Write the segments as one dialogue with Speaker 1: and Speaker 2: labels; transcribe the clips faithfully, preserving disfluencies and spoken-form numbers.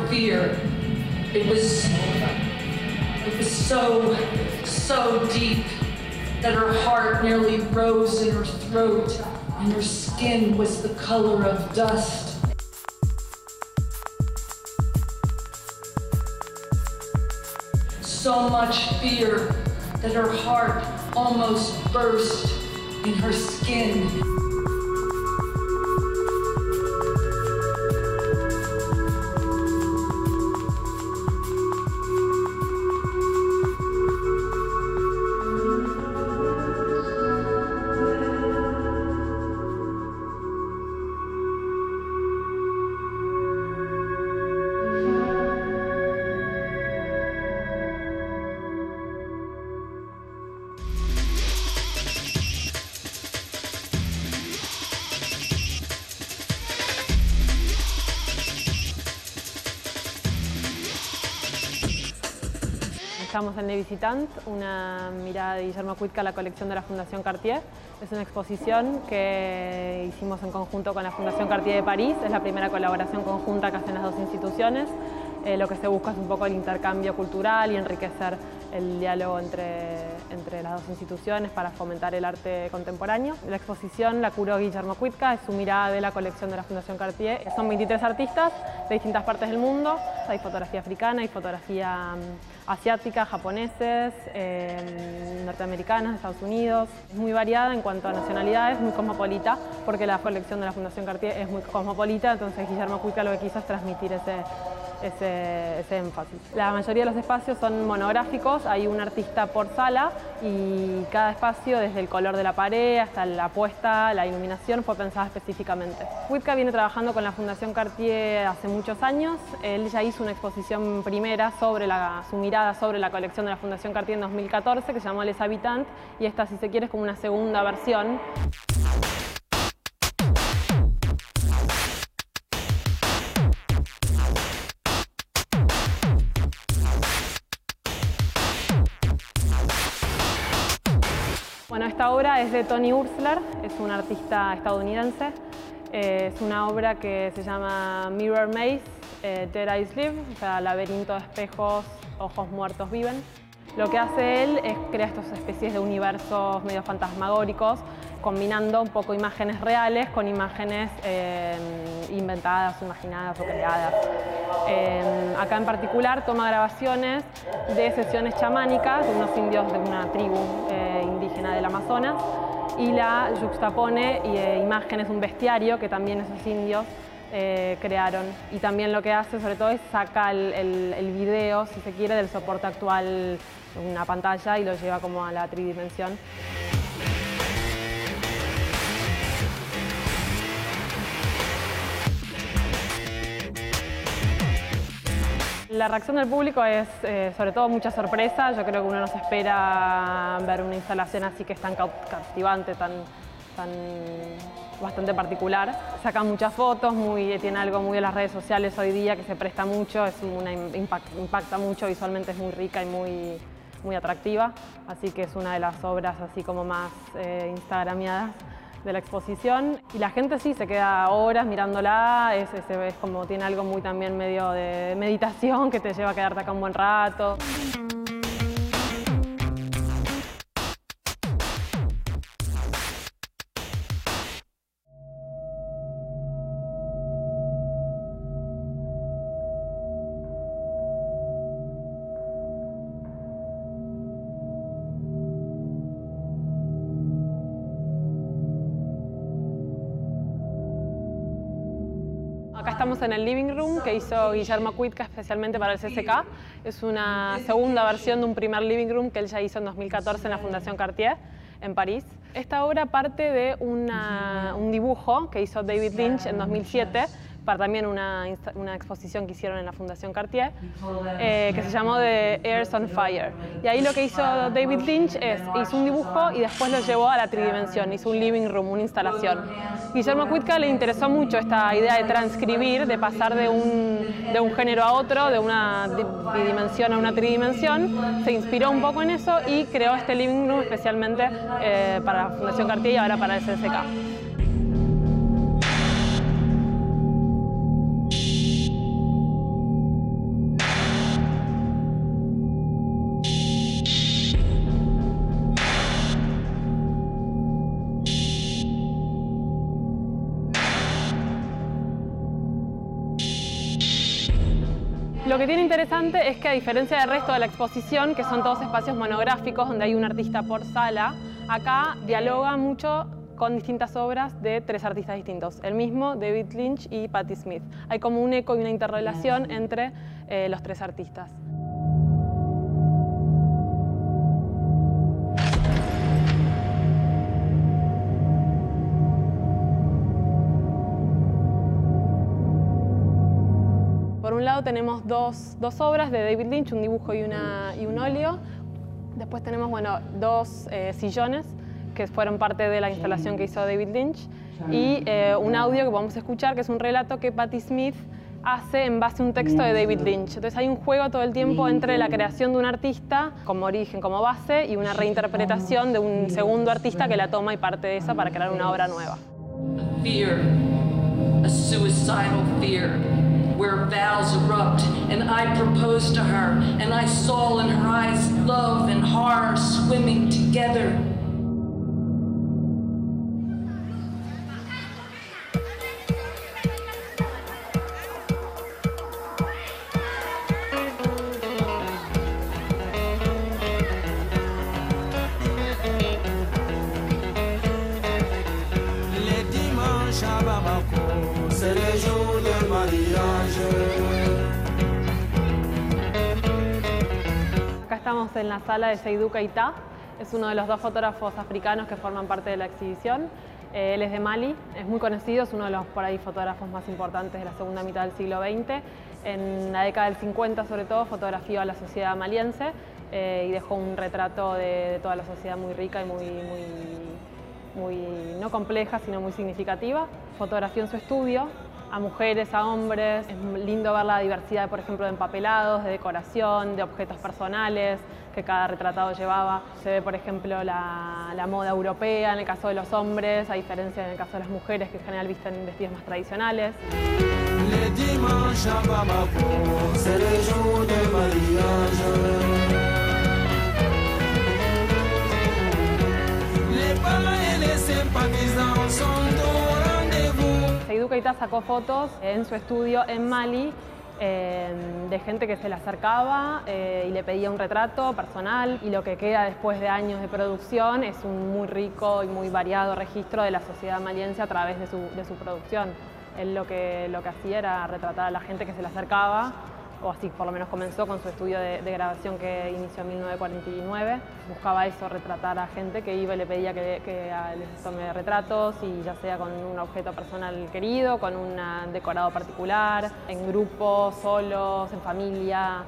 Speaker 1: fear. It was, it was so, so deep that her heart nearly rose in her throat and her skin was the color of dust. So much fear that her heart almost burst in her skin.
Speaker 2: Estamos en Le Visitant, una mirada de Guillermo Cuitca a la colección de la Fundación Cartier. Es una exposición que hicimos en conjunto con la Fundación Cartier de París. Es la primera colaboración conjunta que hacen las dos instituciones. Eh, lo que se busca es un poco el intercambio cultural y enriquecer el diálogo entre, entre las dos instituciones para fomentar el arte contemporáneo. La exposición la curó Guillermo Cuitca, es su mirada de la colección de la Fundación Cartier. Son veintitrés artistas de distintas partes del mundo. Hay fotografía africana, hay fotografía asiática, japoneses, eh, norteamericanas, de Estados Unidos. Es muy variada en cuanto a nacionalidades, muy cosmopolita, porque la colección de la Fundación Cartier es muy cosmopolita, entonces Guillermo Cuitca lo que quiso es transmitir ese, ese, ese énfasis. La mayoría de los espacios son monográficos, hay un artista por sala y cada espacio, desde el color de la pared hasta la puesta, la iluminación, fue pensada específicamente. Cuitca viene trabajando con la Fundación Cartier hace muchos años. Él ya hizo una exposición primera sobre la, su mirada sobre la colección de la Fundación Cartier en dos mil catorce, que se llamó Les Habitants, y esta, si se quiere, es como una segunda versión. Bueno, esta obra es de Tony Ursler, es un artista estadounidense. Eh, es una obra que se llama Mirror Maze, eh, Dead Eyes Live, o sea, laberinto de espejos, ojos muertos viven. Lo que hace él es crear estas especies de universos medio fantasmagóricos, combinando un poco imágenes reales con imágenes eh, inventadas, imaginadas o creadas. Eh, acá en particular toma grabaciones de sesiones chamánicas de unos indios de una tribu eh, indígena del Amazonas y la juxtapone eh, imágenes, un bestiario que también esos indios eh, crearon. Y también lo que hace sobre todo es saca el, el, el video, si se quiere, del soporte actual, una pantalla, y lo lleva como a la tridimensión. La reacción del público es eh, sobre todo mucha sorpresa. Yo creo que uno no se espera ver una instalación así que es tan cautivante, tan, tan bastante particular. Sacan muchas fotos, muy, tiene algo muy de las redes sociales hoy día que se presta mucho, es una, impact, impacta mucho, visualmente es muy rica y muy, muy atractiva. Así que es una de las obras así como más eh, instagramiadas de la exposición, y la gente sí se queda horas mirándola, es, es, es como tiene algo muy también medio de meditación que te lleva a quedarte acá un buen rato. Acá estamos en el living room que hizo Guillermo Cuitca especialmente para el C C K. Es una segunda versión de un primer living room que él ya hizo en dos mil catorce en la Fundación Cartier, en París. Esta obra parte de una, un dibujo que hizo David Lynch en dos mil siete, para también una, una exposición que hicieron en la Fundación Cartier, eh, que se llamó The Earth on Fire. Y ahí lo que hizo David Lynch es, hizo un dibujo y después lo llevó a la tridimensión, hizo un living room, una instalación. Guillermo Cuitca le interesó mucho esta idea de transcribir, de pasar de un, de un género a otro, de una bidimensión a una tridimensión. Se inspiró un poco en eso y creó este living room especialmente eh, para la Fundación Cartier y ahora para el C C K. Lo que tiene interesante es que, a diferencia del resto de la exposición, que son todos espacios monográficos donde hay un artista por sala, acá dialoga mucho con distintas obras de tres artistas distintos, el mismo, David Lynch y Patti Smith. Hay como un eco y una interrelación entre eh, los tres artistas. Por un lado tenemos dos, dos obras de David Lynch, un dibujo y, una, y un óleo. Después tenemos bueno, dos eh, sillones que fueron parte de la instalación que hizo David Lynch y eh, un audio que vamos a escuchar, que es un relato que Patti Smith hace en base a un texto de David Lynch. Entonces hay un juego todo el tiempo entre la creación de un artista como origen, como base, y una reinterpretación de un segundo artista que la toma y parte de esa para crear una obra nueva.
Speaker 1: Fear, a suicidal fear, where vows erupt, and I proposed to her, and I saw in her eyes love and horror swimming together.
Speaker 3: C'est le jour de mariage.
Speaker 2: Acá estamos en la sala de Seydou Keita, es uno de los dos fotógrafos africanos que forman parte de la exhibición. Eh, él es de Mali, es muy conocido, es uno de los por ahí fotógrafos más importantes de la segunda mitad del siglo veinte. En la década del cincuenta, sobre todo, fotografió a la sociedad maliense eh, y dejó un retrato de, de toda la sociedad muy rica y muy, muy, muy no compleja, sino muy significativa. Fotografió en su estudio a mujeres, a hombres. Es lindo ver la diversidad, por ejemplo, de empapelados, de decoración, de objetos personales que cada retratado llevaba. Se ve, por ejemplo, la, la moda europea en el caso de los hombres, a diferencia en el caso de las mujeres, que en general visten vestidos más tradicionales.
Speaker 3: Le dimanche à Bamako, c'est le jour de mariage. Les parents et les sympathisants sont au rendez-vous.
Speaker 2: Seydou Keita sacó fotos en su estudio en Mali eh, de gente que se le acercaba eh, y le pedía un retrato personal, y lo que queda después de años de producción es un muy rico y muy variado registro de la sociedad maliense a través de su, de su producción. Él lo que, lo que hacía era retratar a la gente que se le acercaba, o así por lo menos comenzó con su estudio de, de grabación que inició en mil novecientos cuarenta y nueve. Buscaba eso, retratar a gente que iba y le pedía que, que les tome retratos, y ya sea con un objeto personal querido, con un decorado particular, en grupo, solos, en familia.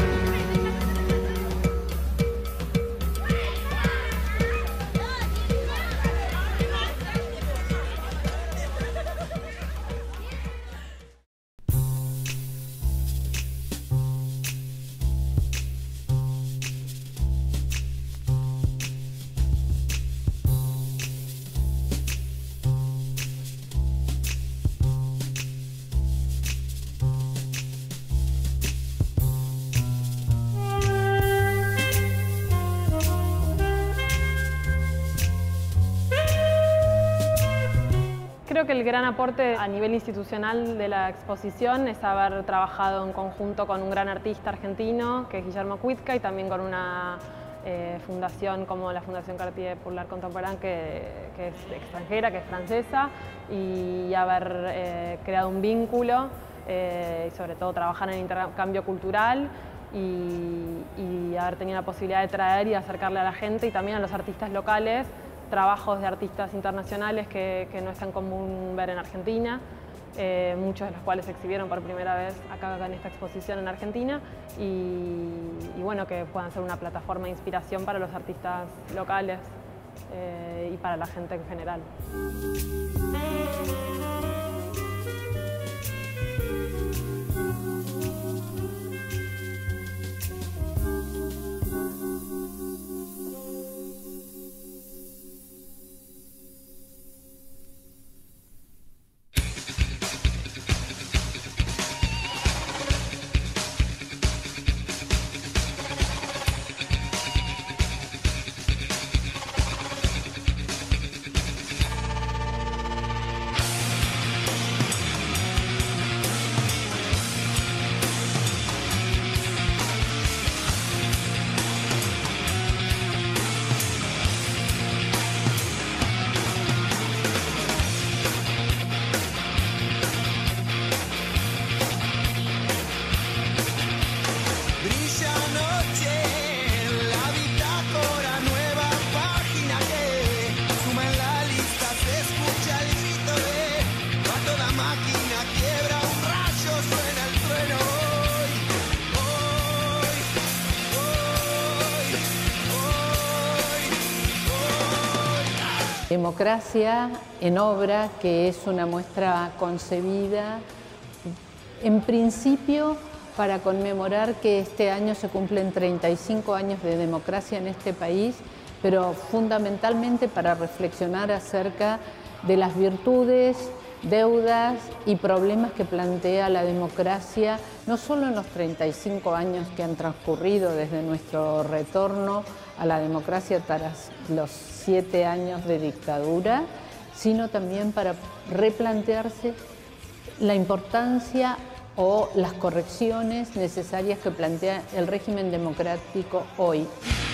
Speaker 2: Creo que el gran aporte a nivel institucional de la exposición es haber trabajado en conjunto con un gran artista argentino, que es Guillermo Cuitca, y también con una eh, fundación como la Fundación Cartier pour l'Art Contemporain, que, que es extranjera, que es francesa, y haber eh, creado un vínculo eh, y sobre todo trabajar en el intercambio cultural, y, y haber tenido la posibilidad de traer y acercarle a la gente y también a los artistas locales trabajos de artistas internacionales que, que no es tan común ver en Argentina, eh, muchos de los cuales se exhibieron por primera vez acá, acá en esta exposición en Argentina, y, y bueno, que puedan ser una plataforma de inspiración para los artistas locales eh, y para la gente en general.
Speaker 4: Democracia en obra, que es una muestra concebida en principio para conmemorar que este año se cumplen treinta y cinco años de democracia en este país, pero fundamentalmente para reflexionar acerca de las virtudes, deudas y problemas que plantea la democracia, no solo en los treinta y cinco años que han transcurrido desde nuestro retorno a la democracia tras los siete años de dictadura, sino también para replantearse la importancia o las correcciones necesarias que plantea el régimen democrático hoy.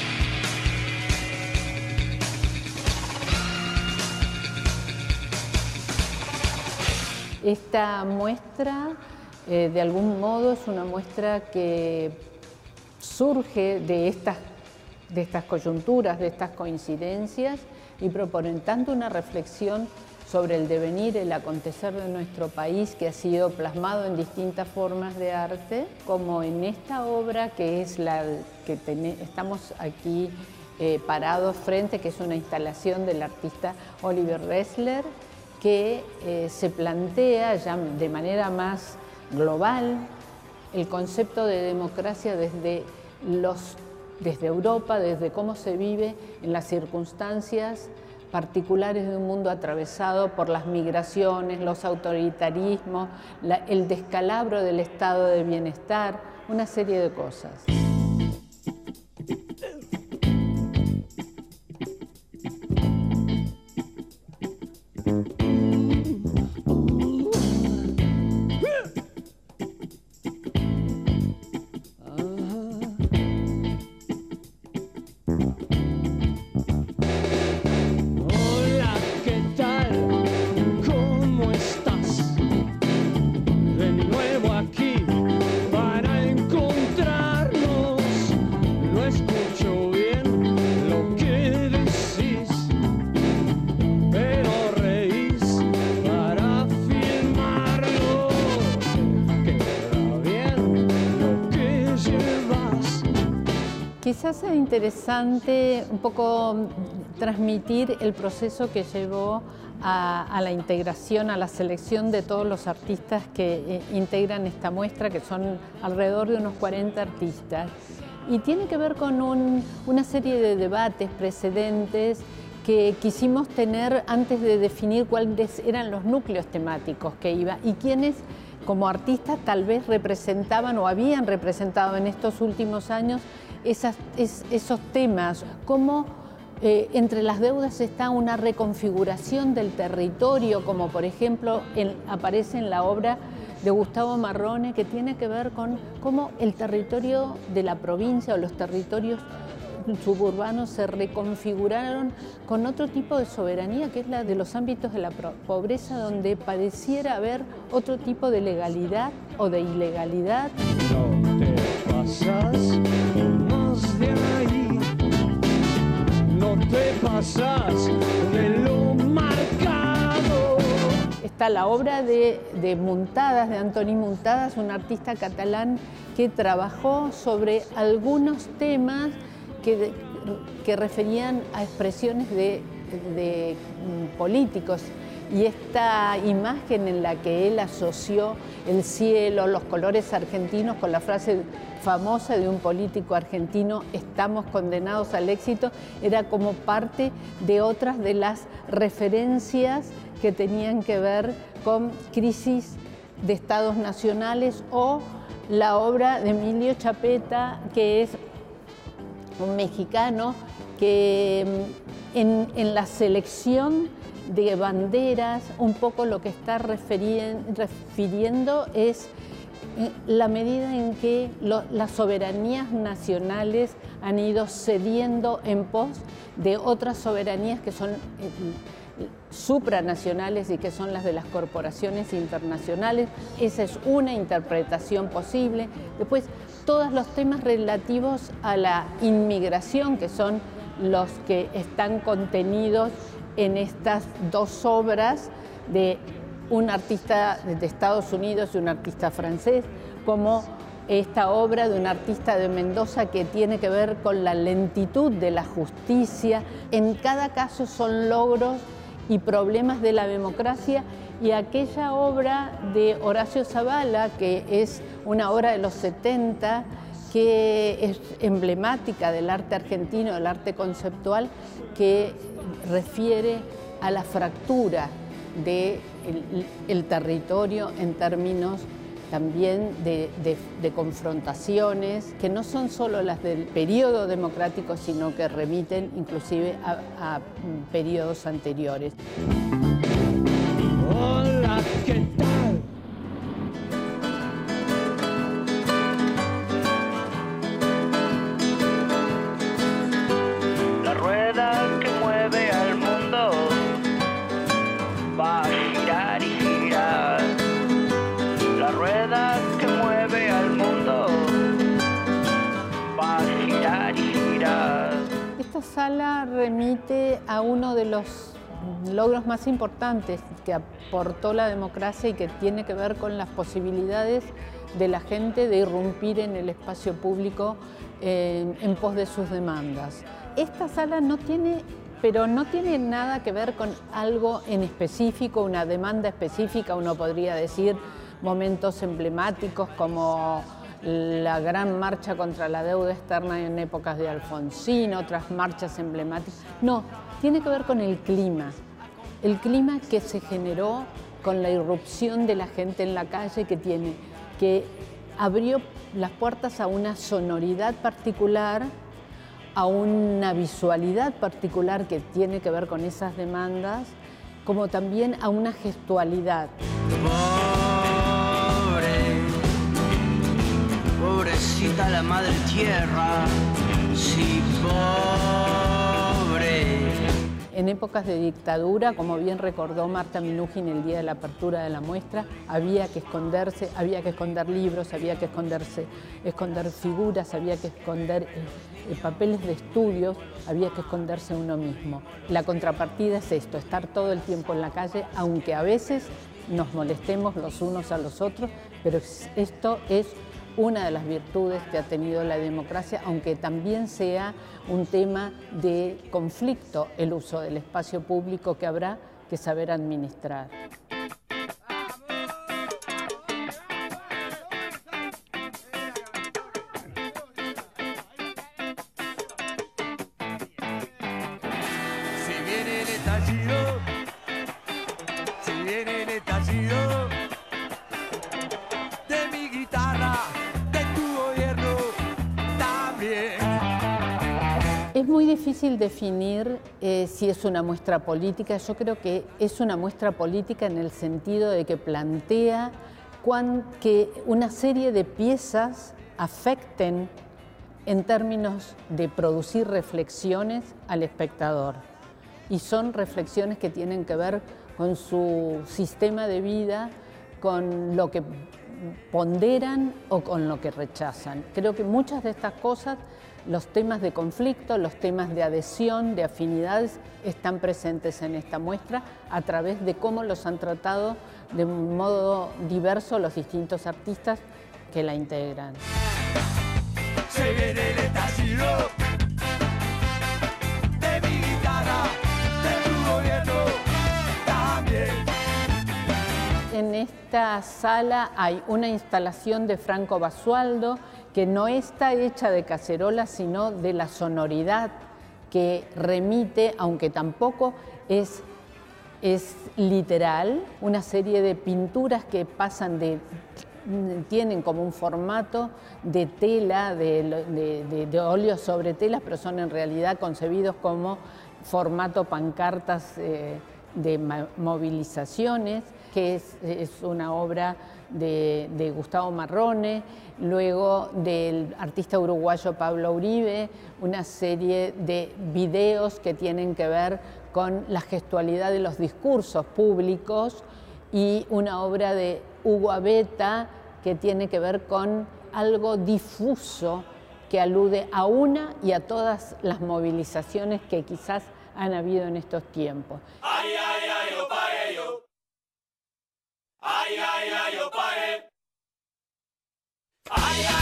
Speaker 4: Esta muestra, eh, de algún modo, es una muestra que surge de estas, de estas coyunturas, de estas coincidencias, y proponen tanto una reflexión sobre el devenir, el acontecer de nuestro país, que ha sido plasmado en distintas formas de arte, como en esta obra que es la que ten, estamos aquí eh, parados frente, que es una instalación del artista Oliver Ressler, que eh, se plantea ya de manera más global el concepto de democracia desde, los, desde Europa, desde cómo se vive en las circunstancias particulares de un mundo atravesado por las migraciones, los autoritarismos, la, el descalabro del estado de bienestar, una serie de cosas. Quizás sea interesante un poco transmitir el proceso que llevó a, a la integración, a la selección de todos los artistas que eh, integran esta muestra, que son alrededor de unos cuarenta artistas. Y tiene que ver con un, una serie de debates precedentes que quisimos tener antes de definir cuáles eran los núcleos temáticos que iba y quiénes como artistas tal vez representaban o habían representado en estos últimos años Esas, es, esos temas, como eh, entre las deudas está una reconfiguración del territorio, como por ejemplo en, aparece en la obra de Gustavo Marrone, que tiene que ver con cómo el territorio de la provincia o los territorios suburbanos se reconfiguraron con otro tipo de soberanía, que es la de los ámbitos de la pobreza, donde pareciera haber otro tipo de legalidad o de ilegalidad.
Speaker 3: No te pasas más de ahí, no te pasas de lo marcado.
Speaker 4: Está la obra de, de Muntadas, de Antoni Muntadas, un artista catalán que trabajó sobre algunos temas que, que referían a expresiones de, de políticos. Y esta imagen en la que él asoció el cielo, los colores argentinos, con la frase famosa de un político argentino, estamos condenados al éxito, era como parte de otras de las referencias que tenían que ver con crisis de estados nacionales, o la obra de Emilio Chapeta, que es un mexicano que en, en la selección de banderas, un poco lo que está refiriendo es la medida en que lo, las soberanías nacionales han ido cediendo en pos de otras soberanías que son eh, supranacionales y que son las de las corporaciones internacionales. Esa es una interpretación posible. Después, todos los temas relativos a la inmigración, que son los que están contenidos en estas dos obras de un artista de Estados Unidos y un artista francés, como esta obra de un artista de Mendoza que tiene que ver con la lentitud de la justicia. En cada caso son logros y problemas de la democracia, y aquella obra de Horacio Zavala, que es una obra de los setenta, que es emblemática del arte argentino, del arte conceptual, que refiere a la fractura del el territorio en términos también de, de, de confrontaciones, que no son solo las del periodo democrático, sino que remiten inclusive a, a periodos anteriores.
Speaker 3: Hola, ¿qué tal?
Speaker 5: La rueda que mueve al mundo va a girar y girar. La rueda que mueve al mundo va a girar y girar.
Speaker 4: Esta sala remite a uno de los logros más importantes que aportó la democracia y que tiene que ver con las posibilidades de la gente de irrumpir en el espacio público eh, en pos de sus demandas. Esta sala no tiene, pero no tiene nada que ver con algo en específico, una demanda específica. Uno podría decir momentos emblemáticos como la gran marcha contra la deuda externa en épocas de Alfonsín, otras marchas emblemáticas. No, tiene que ver con el clima, el clima que se generó con la irrupción de la gente en la calle, que, tiene, que abrió las puertas a una sonoridad particular, a una visualidad particular que tiene que ver con esas demandas, como también a una gestualidad.
Speaker 5: Pobrecita la madre tierra, sí, pobre.
Speaker 4: En épocas de dictadura, como bien recordó Marta Minujín el día de la apertura de la muestra, había que esconderse, había que esconder libros, había que esconderse, esconder figuras, había que esconder eh, papeles de estudios, había que esconderse uno mismo. La contrapartida es esto, estar todo el tiempo en la calle, aunque a veces nos molestemos los unos a los otros, pero esto es una de las virtudes que ha tenido la democracia, aunque también sea un tema de conflicto el uso del espacio público que habrá que saber administrar.
Speaker 3: Si viene el estallido, si viene el estallido de mi guitarra, de tu gobierno también.
Speaker 4: Es muy difícil definir eh, si es una muestra política. Yo creo que es una muestra política en el sentido de que plantea cuán, que una serie de piezas afecten en términos de producir reflexiones al espectador. Y son reflexiones que tienen que ver con su sistema de vida, con lo que ponderan o con lo que rechazan. Creo que muchas de estas cosas, los temas de conflicto, los temas de adhesión, de afinidades, están presentes en esta muestra a través de cómo los han tratado de un modo diverso los distintos artistas que la integran.
Speaker 3: Se viene el estallido de mi guitarra, de tu gobierno también.
Speaker 4: En esta sala hay una instalación de Franco Basualdo que no está hecha de cacerola, sino de la sonoridad que remite, aunque tampoco es, es literal, una serie de pinturas que pasan de, tienen como un formato de tela, de, de, de, de óleo sobre telas, pero son en realidad concebidos como formato pancartas eh, de movilizaciones, que es, es una obra de, de Gustavo Marrone, luego del artista uruguayo Pablo Uribe, una serie de videos que tienen que ver con la gestualidad de los discursos públicos, y una obra de Hugo Abeta que tiene que ver con algo difuso que alude a una y a todas las movilizaciones que quizás han habido en estos tiempos.
Speaker 3: Ay, ay, ay, yo pagué yo. Ay, ay, ay, yo pagué. Ay, ay.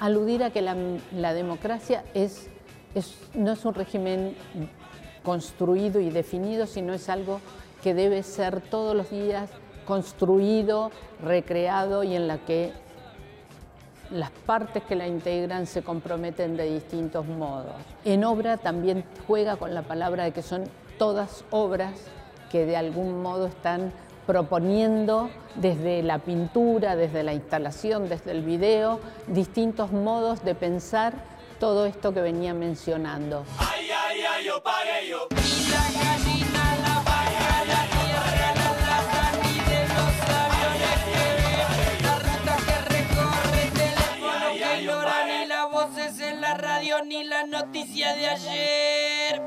Speaker 4: aludir a que la, la democracia es, es, no es un régimen construido y definido, sino es algo que debe ser todos los días construido, recreado y en la que las partes que la integran se comprometen de distintos modos. En obra también juega con la palabra de que son todas obras que de algún modo están proponiendo desde la pintura, desde la instalación, desde el video, distintos modos de pensar todo esto que venía mencionando.
Speaker 3: Ay, ay, ay, yo pagué yo.
Speaker 6: La gallina, la vaca, la tierra, la lata, ni de los aviones que ve, la ruta que recorre, el teléfono que ignora, ni las voces en la radio, ni la noticia de ayer.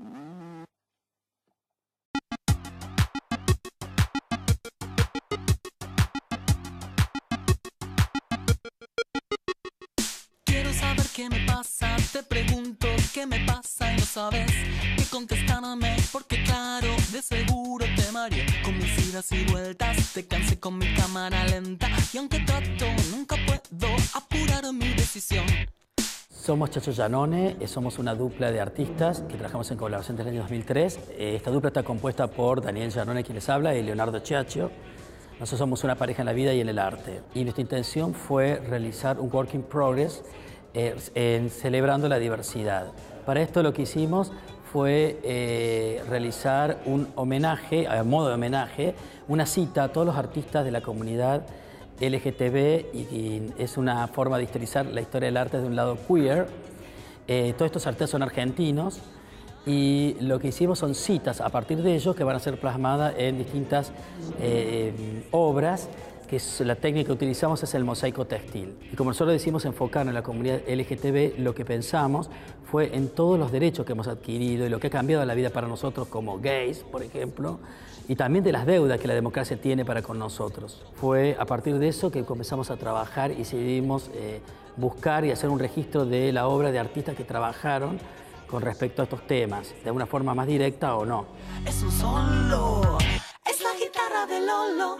Speaker 7: ¿Qué me pasa? Te pregunto qué me pasa y no sabes qué contestarme, porque claro, de seguro te mareé con mis idas y vueltas, te cansé con mi cámara lenta y aunque trato nunca puedo apurar mi decisión.
Speaker 8: Somos Chacho Giannone, somos una dupla de artistas que trabajamos en colaboración desde el año dos mil tres. Esta dupla está compuesta por Daniel Giannone, quien les habla, y Leonardo Ciaccio. Nosotros somos una pareja en la vida y en el arte. Y nuestra intención fue realizar un work in progress Eh, en, celebrando la diversidad. Para esto lo que hicimos fue eh, realizar un homenaje, a modo de homenaje, una cita a todos los artistas de la comunidad L G T B y, y es una forma de historizar la historia del arte de un lado queer. Eh, todos estos artistas son argentinos y lo que hicimos son citas a partir de ellos que van a ser plasmadas en distintas eh, obras, que es, la técnica que utilizamos es el mosaico textil. Y como nosotros decimos enfocarnos en la comunidad L G T B, lo que pensamos fue en todos los derechos que hemos adquirido y lo que ha cambiado la vida para nosotros como gays, por ejemplo, y también de las deudas que la democracia tiene para con nosotros. Fue a partir de eso que comenzamos a trabajar y decidimos eh, buscar y hacer un registro de la obra de artistas que trabajaron con respecto a estos temas, de una forma más directa o no.
Speaker 7: Es un solo, es la guitarra de Lolo.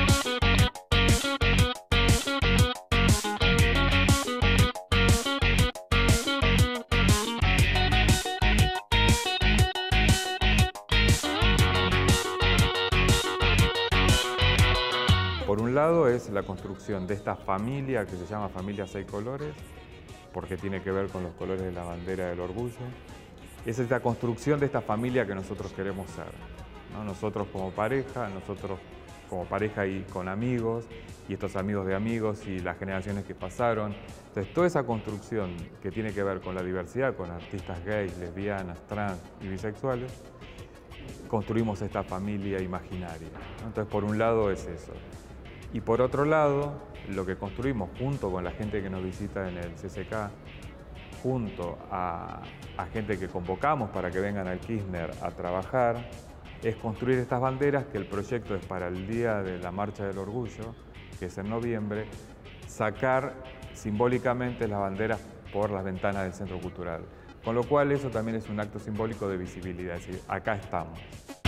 Speaker 9: Por un lado es la construcción de esta familia que se llama Familia Seis Colores, porque tiene que ver con los colores de la bandera del orgullo. Es esta construcción de esta familia que nosotros queremos ser, ¿no? Nosotros como pareja, nosotros como pareja y con amigos, y estos amigos de amigos y las generaciones que pasaron. Entonces, toda esa construcción que tiene que ver con la diversidad, con artistas gays, lesbianas, trans y bisexuales, construimos esta familia imaginaria, ¿no? Entonces, por un lado es eso. Y por otro lado, lo que construimos junto con la gente que nos visita en el C C K, junto a, a gente que convocamos para que vengan al Kirchner a trabajar, es construir estas banderas, que el proyecto es para el día de la Marcha del Orgullo, que es en noviembre, sacar simbólicamente las banderas por las ventanas del Centro Cultural. Con lo cual eso también es un acto simbólico de visibilidad, es decir, acá estamos.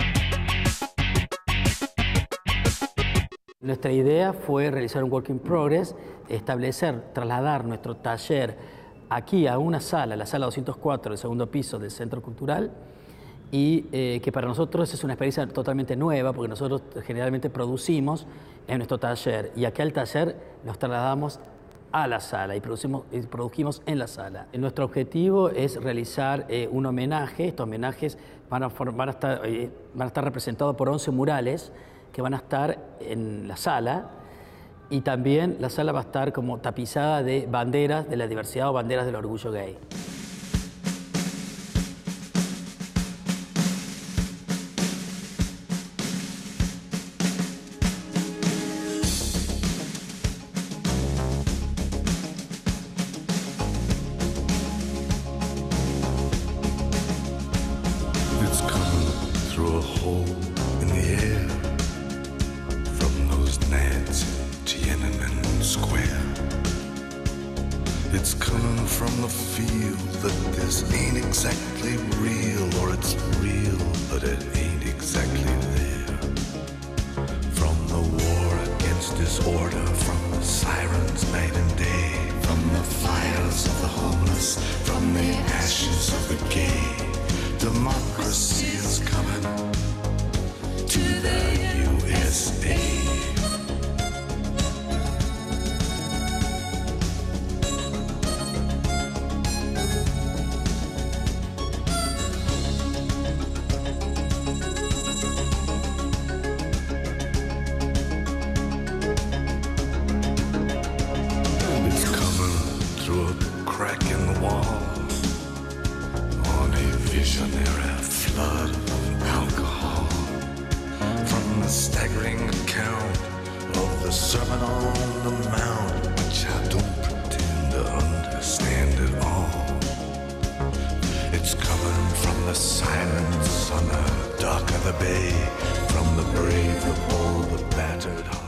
Speaker 8: Nuestra idea fue realizar un work in progress, establecer, trasladar nuestro taller aquí a una sala, la sala doscientos cuatro del segundo piso del Centro Cultural, y eh, que para nosotros es una experiencia totalmente nueva, porque nosotros generalmente producimos en nuestro taller, y acá al taller nos trasladamos a la sala y, producimos, y produjimos en la sala. Nuestro objetivo es realizar eh, un homenaje. Estos homenajes van a, van, a estar, eh, van a estar representados por once murales que van a estar en la sala, y también la sala va a estar como tapizada de banderas de la diversidad o banderas del orgullo gay.
Speaker 10: It's coming through a hole in the air from those Nancy Tiananmen Square. It's coming from the feel that this ain't exactly real, or it's real but it ain't exactly there. From the war against disorder, from the sirens night and day, from the fires of the homeless, from the ashes of the gay. Democracy is coming to the U S A. Visionary flood of alcohol, from the staggering account of the Sermon on the Mount, which I don't pretend to understand at all. It's coming from the silence on the dock of the bay, from the brave of all the battered hearts.